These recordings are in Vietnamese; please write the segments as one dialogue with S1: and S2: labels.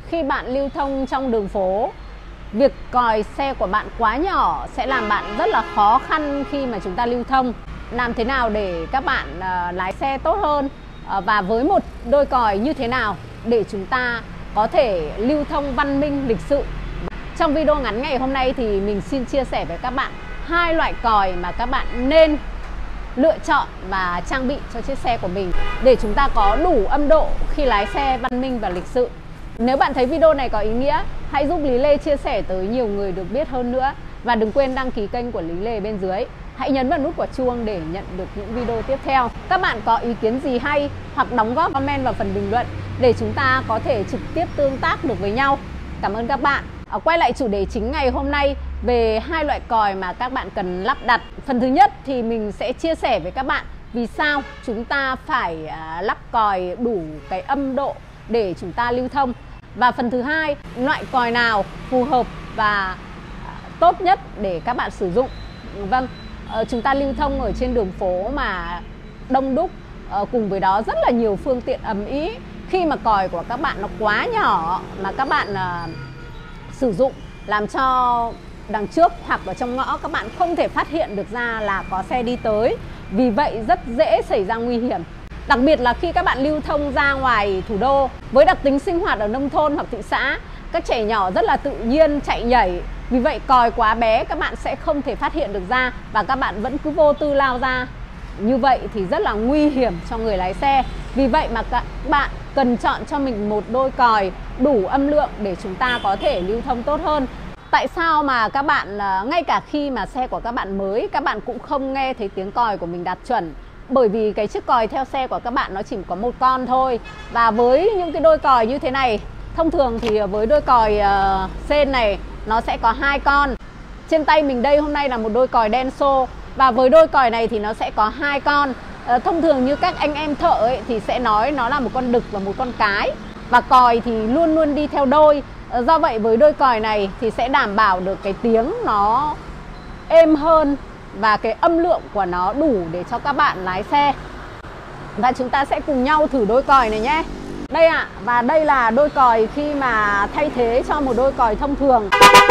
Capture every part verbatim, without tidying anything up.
S1: Khi bạn lưu thông trong đường phố, việc còi xe của bạn quá nhỏ sẽ làm bạn rất là khó khăn khi mà chúng ta lưu thông. Làm thế nào để các bạn uh, lái xe tốt hơn uh, và với một đôi còi như thế nào để chúng ta có thể lưu thông văn minh, lịch sự. Trong video ngắn ngày hôm nay thì mình xin chia sẻ với các bạn hai loại còi mà các bạn nên lựa chọn và trang bị cho chiếc xe của mình để chúng ta có đủ âm độ khi lái xe văn minh và lịch sự. Nếu bạn thấy video này có ý nghĩa, hãy giúp Lý Lê chia sẻ tới nhiều người được biết hơn nữa. Và đừng quên đăng ký kênh của Lý Lê bên dưới. Hãy nhấn vào nút quả chuông để nhận được những video tiếp theo. Các bạn có ý kiến gì hay hoặc đóng góp comment vào phần bình luận để chúng ta có thể trực tiếp tương tác được với nhau. Cảm ơn các bạn. Quay lại chủ đề chính ngày hôm nay về hai loại còi mà các bạn cần lắp đặt. Phần thứ nhất thì mình sẽ chia sẻ với các bạn vì sao chúng ta phải lắp còi đủ cái âm độ để chúng ta lưu thông. Và phần thứ hai, loại còi nào phù hợp và tốt nhất để các bạn sử dụng. Vâng, chúng ta lưu thông ở trên đường phố mà đông đúc, cùng với đó rất là nhiều phương tiện ầm ĩ. Khi mà còi của các bạn nó quá nhỏ mà các bạn uh, sử dụng làm cho đằng trước hoặc ở trong ngõ các bạn không thể phát hiện được ra là có xe đi tới. Vì vậy rất dễ xảy ra nguy hiểm. Đặc biệt là khi các bạn lưu thông ra ngoài thủ đô, với đặc tính sinh hoạt ở nông thôn hoặc thị xã, các trẻ nhỏ rất là tự nhiên chạy nhảy. Vì vậy còi quá bé các bạn sẽ không thể phát hiện được ra và các bạn vẫn cứ vô tư lao ra. Như vậy thì rất là nguy hiểm cho người lái xe. Vì vậy mà các bạn cần chọn cho mình một đôi còi đủ âm lượng để chúng ta có thể lưu thông tốt hơn. Tại sao mà các bạn, ngay cả khi mà xe của các bạn mới, các bạn cũng không nghe thấy tiếng còi của mình đạt chuẩn? Bởi vì cái chiếc còi theo xe của các bạn nó chỉ có một con thôi. Và với những cái đôi còi như thế này, thông thường thì với đôi còi uh, sên này nó sẽ có hai con. Trên tay mình đây hôm nay là một đôi còi Denso. Và với đôi còi này thì nó sẽ có hai con. uh, Thông thường như các anh em thợ ấy, thì sẽ nói nó là một con đực và một con cái. Và còi thì luôn luôn đi theo đôi. uh, Do vậy với đôi còi này thì sẽ đảm bảo được cái tiếng nó êm hơn và cái âm lượng của nó đủ để cho các bạn lái xe. Và chúng ta sẽ cùng nhau thử đôi còi này nhé. Đây ạ, à, và đây là đôi còi khi mà thay thế cho một đôi còi thông thường.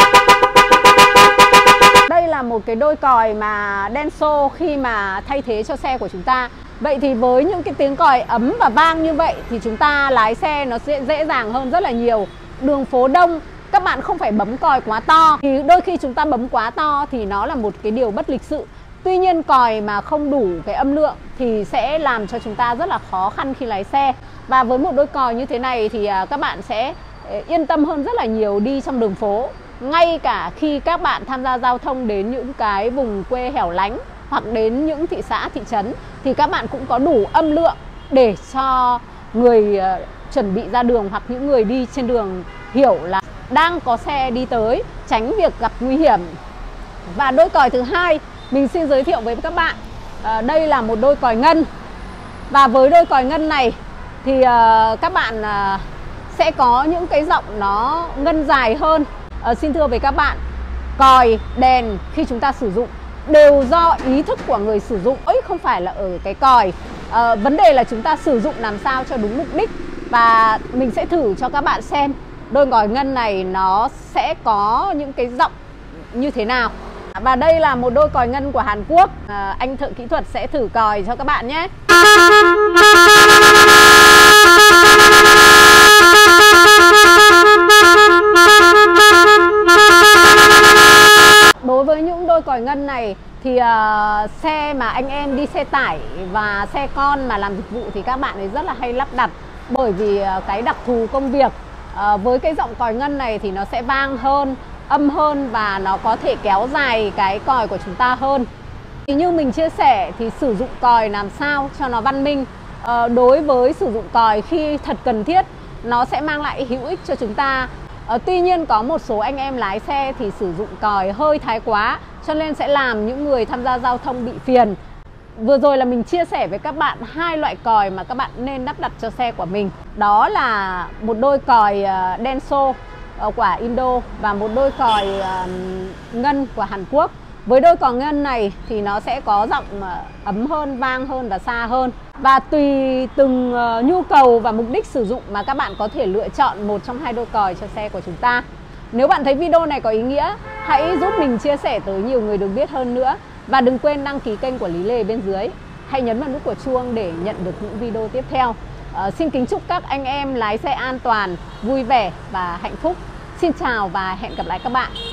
S1: Đây là một cái đôi còi mà Denso khi mà thay thế cho xe của chúng ta. Vậy thì với những cái tiếng còi ấm và vang như vậy thì chúng ta lái xe nó sẽ dễ dàng hơn rất là nhiều. Đường phố đông, các bạn không phải bấm còi quá to. Thì đôi khi chúng ta bấm quá to thì nó là một cái điều bất lịch sự. Tuy nhiên còi mà không đủ cái âm lượng thì sẽ làm cho chúng ta rất là khó khăn khi lái xe. Và với một đôi còi như thế này thì các bạn sẽ yên tâm hơn rất là nhiều đi trong đường phố. Ngay cả khi các bạn tham gia giao thông đến những cái vùng quê hẻo lánh hoặc đến những thị xã, thị trấn thì các bạn cũng có đủ âm lượng để cho người chuẩn bị ra đường hoặc những người đi trên đường hiểu là đang có xe đi tới, tránh việc gặp nguy hiểm. Và đôi còi thứ hai mình xin giới thiệu với các bạn, à, đây là một đôi còi ngân. Và với đôi còi ngân này thì uh, các bạn uh, sẽ có những cái giọng nó ngân dài hơn. uh, Xin thưa với các bạn, còi, đèn khi chúng ta sử dụng đều do ý thức của người sử dụng, ấy không phải là ở cái còi. uh, Vấn đề là chúng ta sử dụng làm sao cho đúng mục đích. Và mình sẽ thử cho các bạn xem đôi còi ngân này nó sẽ có những cái giọng như thế nào. Và đây là một đôi còi ngân của Hàn Quốc. à, Anh thợ kỹ thuật sẽ thử còi cho các bạn nhé. Đối với những đôi còi ngân này thì uh, xe mà anh em đi xe tải và xe con mà làm dịch vụ thì các bạn ấy rất là hay lắp đặt. Bởi vì uh, cái đặc thù công việc, uh, với cái giọng còi ngân này thì nó sẽ vang hơn, âm hơn và nó có thể kéo dài cái còi của chúng ta hơn. Thì như mình chia sẻ thì sử dụng còi làm sao cho nó văn minh. à, Đối với sử dụng còi khi thật cần thiết, nó sẽ mang lại hữu ích cho chúng ta. à, Tuy nhiên có một số anh em lái xe thì sử dụng còi hơi thái quá, cho nên sẽ làm những người tham gia giao thông bị phiền. Vừa rồi là mình chia sẻ với các bạn hai loại còi mà các bạn nên lắp đặt cho xe của mình. Đó là một đôi còi uh, Denso của Indo và một đôi còi uh, ngân của Hàn Quốc. Với đôi cò ngân này thì nó sẽ có giọng ấm hơn, vang hơn và xa hơn. Và tùy từng nhu cầu và mục đích sử dụng mà các bạn có thể lựa chọn một trong hai đôi còi cho xe của chúng ta. Nếu bạn thấy video này có ý nghĩa, hãy giúp mình chia sẻ tới nhiều người được biết hơn nữa. Và đừng quên đăng ký kênh của Lý Lề bên dưới. Hãy nhấn vào nút của chuông để nhận được những video tiếp theo. À, xin kính chúc các anh em lái xe an toàn, vui vẻ và hạnh phúc. Xin chào và hẹn gặp lại các bạn.